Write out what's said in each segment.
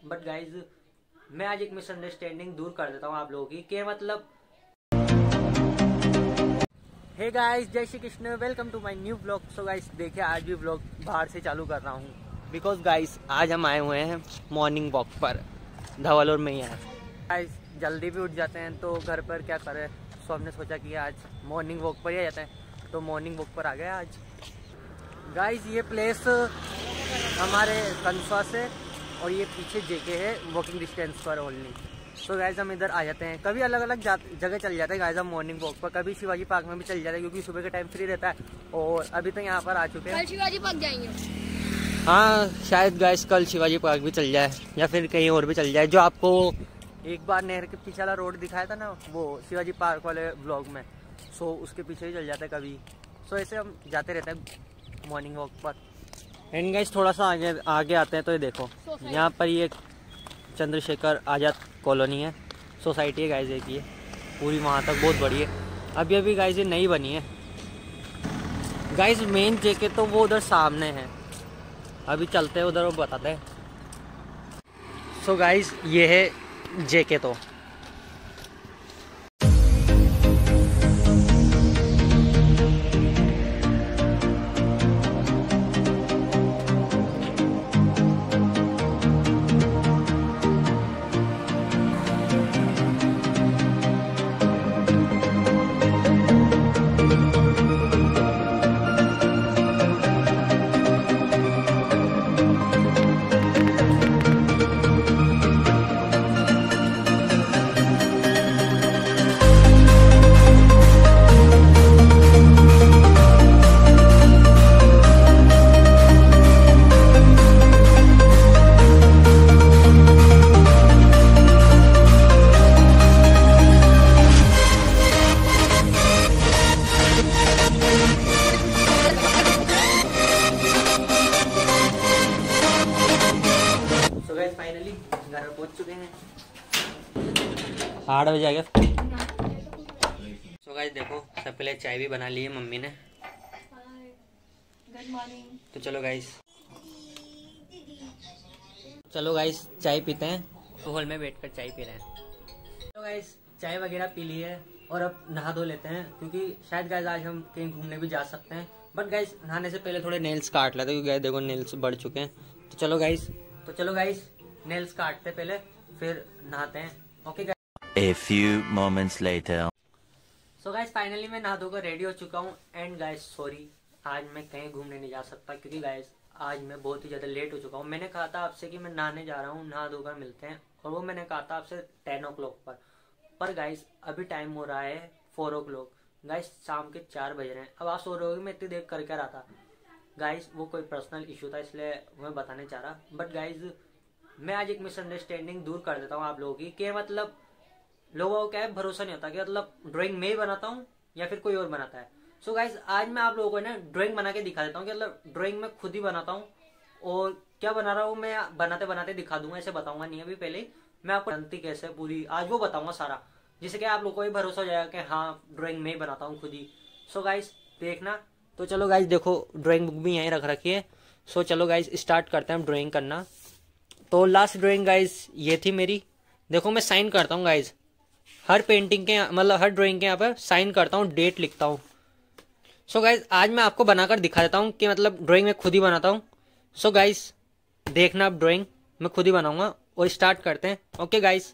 But guys मैं आज एक मिसअंडरस्टैंडिंग दूर कर देता हूँ आप लोगों की कि मतलब हे गाइस, जय Shri Krishna, welcome to my new blog. So guys देखिए, आज भी ब्लॉग बाहर से चालू कर रहा हूँ बिकॉज गाइस आज हम आए हुए हैं मॉर्निंग वॉक पर। धवलौर में ही है गाइस, जल्दी भी उठ जाते हैं तो घर पर क्या करें, सो हमने सोचा कि आज मॉर्निंग वॉक पर ही आ जाते हैं, तो मॉर्निंग वॉक पर आ गए आज। गाइस ये प्लेस हमारे कंसवा से और ये पीछे जेके है, वॉकिंग डिस्टेंस पर ओनली। तो गाइस हम इधर आ जाते हैं, कभी अलग अलग जगह चल जाते हैं गाइस हम मॉर्निंग वॉक पर, कभी शिवाजी पार्क में भी चल जाते हैं क्योंकि सुबह के टाइम फ्री रहता है। और अभी तो यहाँ पर आ चुके हैं, कल शिवाजी पार्क जाएंगे। हाँ शायद गाइस कल शिवाजी पार्क भी चल जाए या फिर कहीं और भी चल जाए। जो आपको एक बार नहर के पीछे वाला रोड दिखाया था ना, वो शिवाजी पार्क वाले ब्लॉग में, सो उसके पीछे ही चल जाता है कभी। सो ऐसे हम जाते रहते हैं मॉर्निंग वॉक पर। एंड गाइस थोड़ा सा आगे आते हैं तो ये देखो, यहाँ पर ये चंद्रशेखर आज़ाद कॉलोनी है, सोसाइटी है गाइस, एक ये पूरी वहाँ तक बहुत बड़ी है। अभी अभी गाइस ये नई बनी है गाइस। मेन जेके तो वो उधर सामने है, अभी चलते हैं उधर और बताते हैं। सो गाइस ये है जेके। तो फाइनली घर पर पहुंच चुके हैं, 8 बजे आ गया। सो गाइस देखो, सब पहले चाय भी बना ली है मम्मी ने। Good morning. तो चलो गाइस चाय पीते हैं, तो हॉल में बैठकर चाय पी रहे हैं। तो गाइस चाय वगैरह पी ली है और अब नहा धो लेते हैं क्योंकि शायद गाइस आज हम कहीं घूमने भी जा सकते हैं। बट गाइस नहाने से पहले थोड़े नेल्स काट लेते हैं क्योंकि गाइस देखो नेल्स बढ़ चुके हैं। तो चलो गाइस नेल्स काटते पहले फिर नहाते हैं। Okay guys. A few moments later. So guys finally मैं नहा धोकर रेडी हो चुका हूँ। एंड गाइस सॉरी, आज मैं कहीं घूमने नहीं जा सकता क्योंकि गाइस आज मैं बहुत ही ज्यादा लेट हो चुका हूँ। मैंने कहा था आपसे कि मैं नहाने जा रहा हूँ, नहा धोकर मिलते हैं, और वो मैंने कहा था आपसे 10 o'clock पर गाइस अभी टाइम हो रहा है 4 o'clock। गाइस शाम के 4 बज रहे हैं। अब आप सो रहे होगे मैं इतनी देर कर क्या रहा था गाइस, वो कोई पर्सनल इशू था इसलिए मैं बताने चाह रहा। बट गाइस मैं आज एक मिसअंडरस्टैंडिंग दूर कर देता हूँ आप लोगों की कि मतलब लोगों को क्या है, भरोसा नहीं होता कि मतलब ड्राइंग मैं ही बनाता हूँ या फिर कोई और बनाता है। सो गाइस आज मैं आप लोगों को ना ड्राइंग बना के दिखा देता हूँ कि मतलब ड्राइंग मैं खुद ही बनाता हूँ, और क्या बना रहा हूँ मैं बनाते बनाते दिखा दूंगा, ऐसे बताऊंगा नहीं। अभी पहले मैं आपको बनती कैसे पूरी आज वो बताऊंगा सारा, जिससे कि आप लोगों को भी भरोसा हो जाएगा कि हाँ ड्राइंग मैं ही बनाता हूँ खुद ही। सो गाइस देखना। तो चलो गाइस देखो, ड्राइंग बुक भी यहीं रख रखी है। सो चलो गाइस स्टार्ट करते हैं ड्राइंग करना। तो लास्ट ड्राइंग गाइस ये थी मेरी। देखो मैं साइन करता हूँ गाइस, हर पेंटिंग के मतलब हर ड्राइंग के यहाँ पर साइन करता हूँ, डेट लिखता हूँ। सो गाइस आज मैं आपको बनाकर दिखा देता हूँ कि मतलब ड्राइंग मैं खुद ही बनाता हूँ। सो गाइस देखना, अब ड्राइंग मैं खुद ही बनाऊंगा और स्टार्ट करते हैं। Okay guys.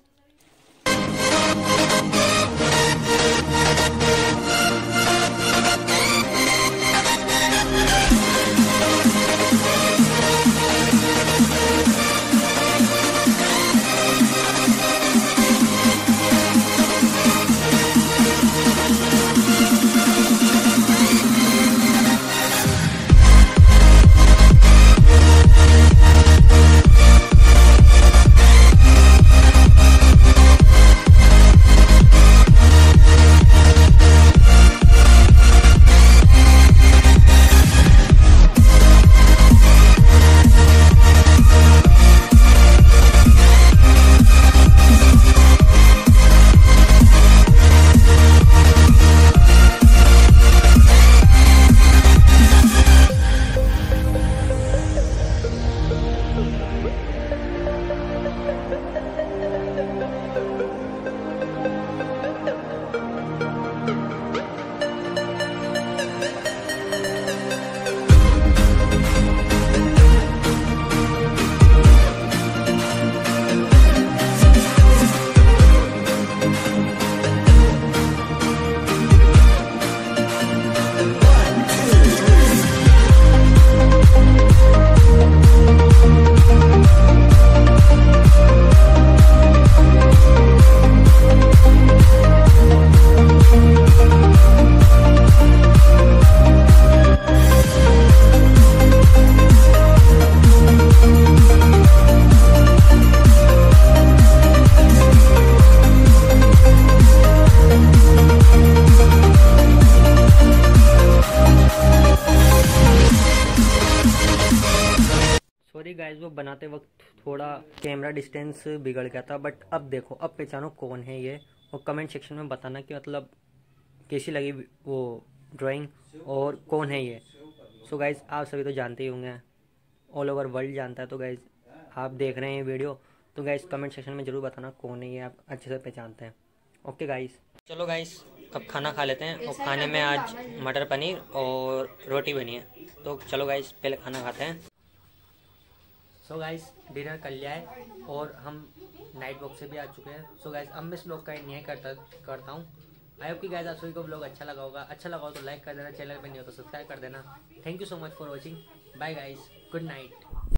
बनाते वक्त थोड़ा कैमरा डिस्टेंस बिगड़ गया था, बट अब देखो, अब पहचानो कौन है ये, और कमेंट सेक्शन में बताना कि मतलब कैसी लगी वो ड्राइंग और कौन है ये। सो गाइज आप सभी तो जानते ही होंगे, ऑल ओवर वर्ल्ड जानता है। तो गाइज आप देख रहे हैं ये वीडियो, तो गाइज कमेंट सेक्शन में ज़रूर बताना कौन है ये, आप अच्छे से पहचानते हैं। ओके गाइज, चलो गाइज अब खाना खा लेते हैं, और खाने में आज मटर पनीर और रोटी बनी है। तो चलो गाइज पहले खाना खाते हैं। सो गाइज डिनर कर लिया है और हम नाइट वॉक से भी आ चुके हैं। सो गाइज अब मैं इस ब्लॉग का एंड यहीं करता हूँ। आई होप कि गाइज आप सभी को ब्लॉग अच्छा लगा होगा। अच्छा लगा हो तो लाइक कर देना, चैनल पर नहीं हो तो सब्सक्राइब कर देना। Thank you so much for watching. Bye guys, good night.